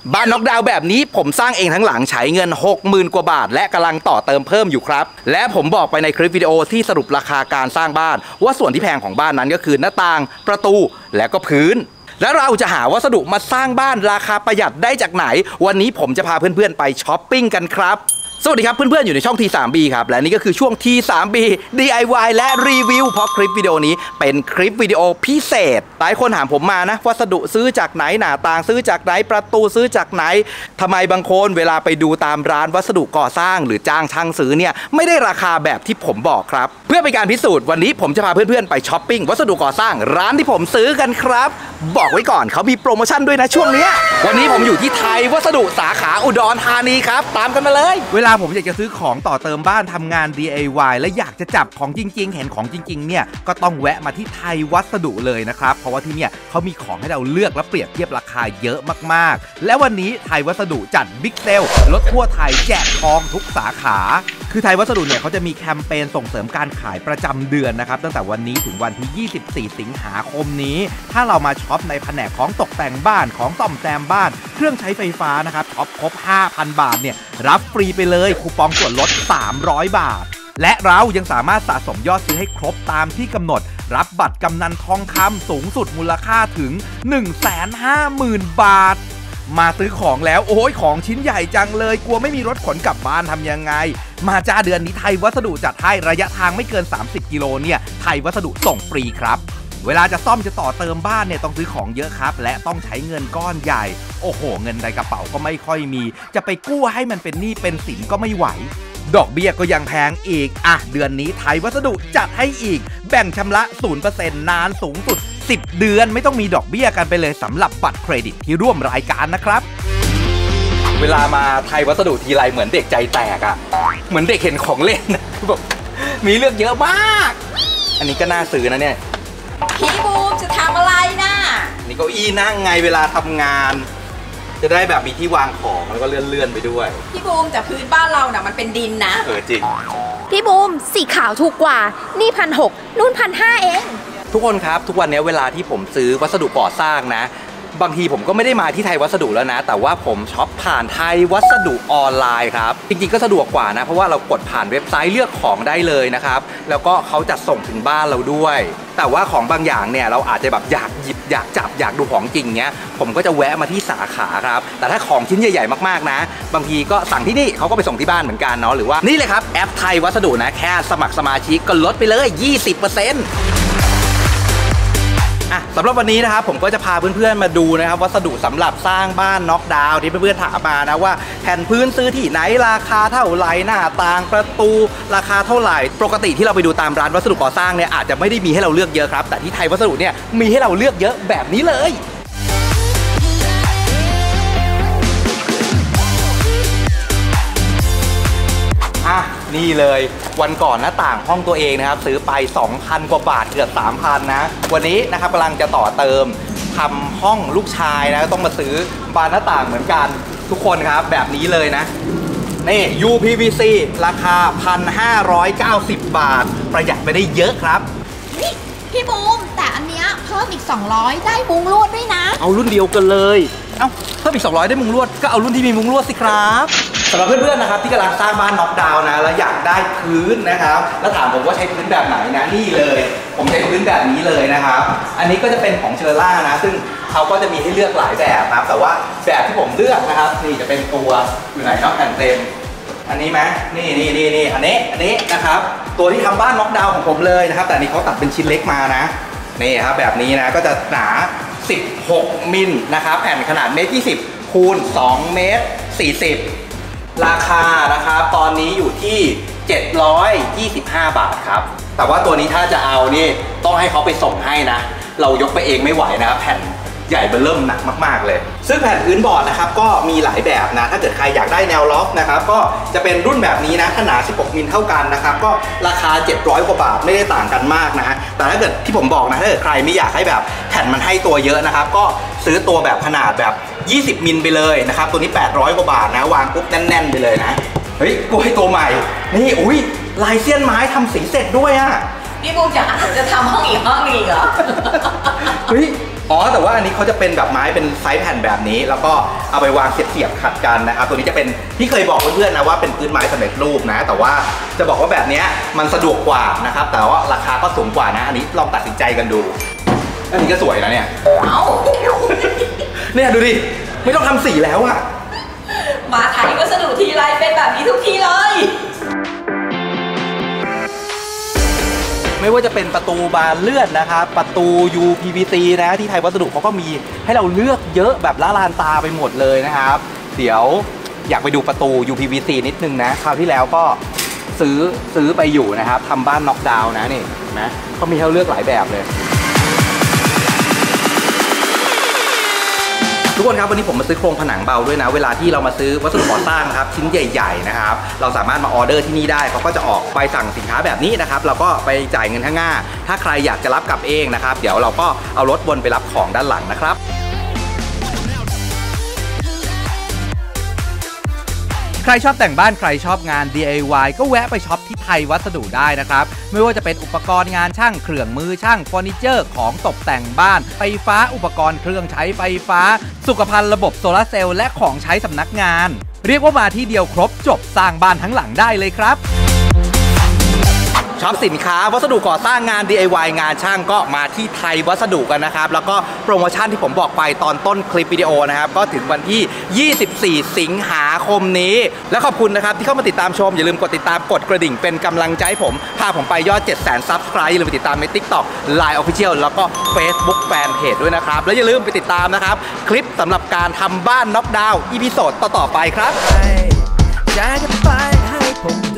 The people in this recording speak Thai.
บ้านน็อกดาวน์แบบนี้ผมสร้างเองทั้งหลังใช้เงิน 60,000 กว่าบาทและกำลังต่อเติมเพิ่มอยู่ครับและผมบอกไปในคลิปวิดีโอที่สรุปราคาการสร้างบ้านว่าส่วนที่แพงของบ้านนั้นก็คือหน้าต่างประตูและก็พื้นแล้วเราจะหาวัสดุมาสร้างบ้านราคาประหยัดได้จากไหนวันนี้ผมจะพาเพื่อนๆไปช้อปปิ้งกันครับสวัสดีครับเพื่อนๆอยู่ในช่อง T3B ครับและนี่ก็คือช่วง T3B DIY และรีวิวเพราะคลิปวิดีโอนี้เป็นคลิปวิดีโอพิเศษหลายคนถามผมมานะวัสดุซื้อจากไหนหน้าต่างซื้อจากไหนประตูซื้อจากไหนทำไมบางคนเวลาไปดูตามร้านวัสดุก่อสร้างหรือจ้างช่างซื้อเนี่ยไม่ได้ราคาแบบที่ผมบอกครับเพื่อเป็นการพิสูจน์วันนี้ผมจะพาเพื่อนๆไปช้อปปิ้งวัสดุก่อสร้างร้านที่ผมซื้อกันครับบอกไว้ก่อนเขามีโปรโมชั่นด้วยนะช่วงนี้วันนี้ผมอยู่ที่ไทยวัสดุสาขาอุดรธานีครับตามกันมาเลยเวลาผมอยากจะซื้อของต่อเติมบ้านทำงาน DIY และอยากจะจับของจริงๆเห็นของจริงๆเนี่ยก็ต้องแวะมาที่ไทยวัสดุเลยนะครับเพราะว่าที่เนี่ยเขามีของให้เราเลือกและเปรียบเทียบราคาเยอะมากๆและวันนี้ไทยวัสดุจัดบิ๊กเซลลดทั่วไทยแจกทองทุกสาขาคือไทยวัสดุเนี่ยเขาจะมีแคมเปญส่งเสริมการขายประจำเดือนนะครับตั้งแต่วันนี้ถึงวันที่24สิงหาคมนี้ถ้าเรามาช็อปในแผนกของตกแต่งบ้านของซ่อมแซมบ้านเครื่องใช้ไฟฟ้านะครับช็อปครบ 5,000 บาทเนี่ยรับฟรีไปเลยคูปองส่วนลด300 บาทและเรายังสามารถสะสมยอดซื้อให้ครบตามที่กำหนดรับบัตรกำนันทองคำสูงสุดมูลค่าถึง 150,000 บาทมาซื้อของแล้วโอ้ยของชิ้นใหญ่จังเลยกลัวไม่มีรถขนกลับบ้านทำยังไงมาจ้าเดือนนี้ไทยวัสดุจัดให้ระยะทางไม่เกิน30 กิโลเนี่ยไทยวัสดุส่งฟรีครับเวลาจะซ่อมจะต่อเติมบ้านเนี่ยต้องซื้อของเยอะครับและต้องใช้เงินก้อนใหญ่โอ้โหเงินในกระเป๋าก็ไม่ค่อยมีจะไปกู้ให้มันเป็นหนี้เป็นสินก็ไม่ไหวดอกเบี้ยก็ยังแพงอีกเดือนนี้ไทยวัสดุจัดให้อีกแบ่งชำระ 0% นานสูงสุด10 เดือนไม่ต้องมีดอกเบี้ยกันไปเลยสำหรับบัตรเครดิตที่ร่วมรายการนะครับเวลามาไทยวัสดุทีไรเหมือนเด็กใจแตกเหมือนเด็กเห็นของเล่นแบบมีเลือกเยอะมากอันนี้ก็น่าซื้อนะเนี่ยพี่บูมจะทำอะไรนะนี่เก้าอี้นั่งไงเวลาทำงานจะได้แบบมีที่วางของแล้วก็เลื่อนไปด้วยพี่บูมแต่พื้นบ้านเราน่ะมันเป็นดินนะจริงพี่บูมสีขาวถูกกว่านี่1,600นู่น1,500เองทุกคนครับทุกวันนี้เวลาที่ผมซื้อวัสดุก่อสร้างนะบางทีผมก็ไม่ได้มาที่ไทยวัสดุแล้วนะแต่ว่าผมช็อปผ่านไทยวัสดุออนไลน์ครับจริงๆก็สะดวกกว่านะเพราะว่าเรากดผ่านเว็บไซต์เลือกของได้เลยนะครับแล้วก็เขาจัดส่งถึงบ้านเราด้วยแต่ว่าของบางอย่างเนี่ยเราอาจจะแบบอยากหยิบอยากจับอยากดูของจริงเนี้ยผมก็จะแวะมาที่สาขาครับแต่ถ้าของชิ้นใหญ่ๆมากๆนะบางทีก็สั่งที่นี่เขาก็ไปส่งที่บ้านเหมือนกันเนาะหรือว่านี่เลยครับแอปไทยวัสดุนะแค่สมัครสมาชิกก็ลดไปเลย 20%สำหรับวันนี้นะครับผมก็จะพาเพื่อนๆมาดูนะครับวัสดุสำหรับสร้างบ้านน็อกดาวน์ที่เพื่อนๆถามมานะว่าแผ่นพื้นซื้อที่ไหนราคาเท่าไหร่หน้าต่างประตูราคาเท่าไหร่ปกติที่เราไปดูตามร้านวัสดุก่อสร้างเนี่ยอาจจะไม่ได้มีให้เราเลือกเยอะครับแต่ที่ไทยวัสดุเนี่ยมีให้เราเลือกเยอะแบบนี้เลยนี่เลยวันก่อนหน้าต่างห้องตัวเองนะครับซื้อไป 2,000 กว่าบาทเกือบ 3,000 นะวันนี้นะครับกำลังจะต่อเติมทำห้องลูกชายนะต้องมาซื้อบานหน้าต่างเหมือนกันทุกคนครับแบบนี้เลยนะนี่ UPVC ราคา 1,590 บาทประหยัดไปได้เยอะครับนี่พี่บูมแต่อันเนี้ยเพิ่มอีก200ได้มุ้งลวดด้วยนะเอารุ่นเดียวกันเลยเพิ่มอีก200ได้มุ้งลวดก็เอารุ่นที่มีมุ้งลวดสิครับสำหรับเพื่อนๆนะครับที่กำลังสร้างบ้านน็อกดาวน์นะแล้วอยากได้พื้นนะครับแล้วถามผมว่าใช้พื้นแบบไหนนะนี่เลยผมใช้พื้นแบบนี้เลยนะครับอันนี้ก็จะเป็นของเชอร่านะซึ่งเขาก็จะมีให้เลือกหลายแบบนะครับแต่ว่าแบบที่ผมเลือกนะครับนี่จะเป็นตัวอยู่ไหนเนาะแผ่นเต็มอันนี้ไหมนี่อันนี้นะครับตัวที่ทำบ้านน็อกดาวน์ของผมเลยนะครับแต่อันนี้เขาตัดเป็นชิ้นเล็กมานะนี่ครับแบบนี้นะก็จะหนา16 มิลนะครับแผ่นขนาด1.20 คูณ 2.40 เมตรราคานะครับตอนนี้อยู่ที่725 บาทครับแต่ว่าตัวนี้ถ้าจะเอานี่ต้องให้เขาไปส่งให้นะเรายกไปเองไม่ไหวนะครับแผ่นใหญ่เบอเริ่มหนักมากๆเลยซึ่งแผ่นพื้นบอร์ดนะครับก็มีหลายแบบนะถ้าเกิดใครอยากได้แนวล็อกนะครับก็จะเป็นรุ่นแบบนี้นะขนาด16 มิลเท่ากันนะครับก็ราคา700 กว่าบาทไม่ได้ต่างกันมากนะฮะแต่ถ้าเกิดที่ผมบอกนะถ้าเกิดใครไม่อยากให้แบบแผ่นมันให้ตัวเยอะนะครับก็ซื้อตัวแบบขนาดแบบ20 มิลไปเลยนะครับตัวนี้800 กว่าบาทนะวางปุ๊บแน่นๆไปเลยนะเฮ้ยกล้วยตัวใหม่นี่อุ้ยลายเสี้ยนไม้ทำสีเสร็จด้วยพี่บูมจะทำห้องอีกเหรอเฮ้ยอ๋อแต่ว่าอันนี้เขาจะเป็นแบบไม้เป็นไซส์แผ่นแบบนี้แล้วก็เอาไปวางเสียบๆขัดกันนะครับตัวนี้จะเป็นที่เคยบอกเพื่อนๆนะว่าเป็นพื้นไม้สำเร็จรูปนะแต่ว่าจะบอกว่าแบบนี้มันสะดวกกว่านะครับแต่ว่าราคาก็สูงกว่านะอันนี้ลองตัดสินใจกันดูอันนี้ก็สวยนะเนี่ยเนี่ยดูดิไม่ต้องทำสีแล้วอะมาไทยวัสดุทีไรเป็นแบบนี้ทุกทีเลยไม่ว่าจะเป็นประตูบานเลื่อนนะครับประตู UPVC นะที่ไทยวัสดุเขาก็มีให้เราเลือกเยอะแบบละลานตาไปหมดเลยนะครับเดี๋ยวอยากไปดูประตู UPVC นิดนึงนะคราวที่แล้วก็ซื้อไปอยู่นะครับทำบ้านน็อกดาวน์นะนี่นะเขามีให้เลือกหลายแบบเลยทุกคนครับวันนี้ผมมาซื้อโครงผนังเบาด้วยนะเวลาที่เรามาซื้อวัสดุก่อสร้างนะครับชิ้นใหญ่ๆนะครับเราสามารถมาออเดอร์ที่นี่ได้เขาก็จะออกใบสั่งสินค้าแบบนี้นะครับเราก็ไปจ่ายเงินข้างหน้าถ้าใครอยากจะรับกลับเองนะครับเดี๋ยวเราก็เอารถวนไปรับของด้านหลังนะครับใครชอบแต่งบ้านใครชอบงาน DIY ก็แวะไปช็อปที่ไทยวัสดุได้นะครับไม่ว่าจะเป็นอุปกรณ์งานช่างเครื่องมือช่างเฟอร์นิเจอร์ของตกแต่งบ้านไฟฟ้าอุปกรณ์เครื่องใช้ไฟฟ้าสุขภัณฑ์ระบบโซลาร์เซลล์และของใช้สำนักงานเรียกว่ามาที่เดียวครบจบสร้างบ้านทั้งหลังได้เลยครับช็อปสินค้าวัสดุก่อสร้างงาน DIY งานช่างก็มาที่ไทยวัสดุกันนะครับแล้วก็โปรโมชั่นที่ผมบอกไปตอนต้นคลิปวิดีโอนะครับก็ถึงวันที่ 24 สิงหาคมนี้และขอบคุณนะครับที่เข้ามาติดตามชมอย่าลืมกดติดตามกดกระดิ่งเป็นกำลังใจให้ผมพาผมไปยอด 700,000 Subscribe อย่าลืมไปติดตามใน TikTok Line Official แล้วก็ Facebook Fanpage ด้วยนะครับแล้วอย่าลืมไปติดตามนะครับคลิปสำหรับการทำบ้านน็อกดาวน์อีพิโซดต่อๆไปครับอยากจะไปให้ผม